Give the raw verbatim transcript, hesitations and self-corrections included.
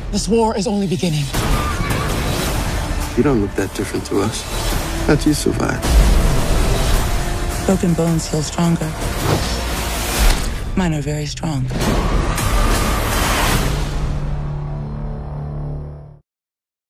This war is only beginning. You don't look that different to us. How'd you survive? Broken bones heal stronger. Mine are very strong.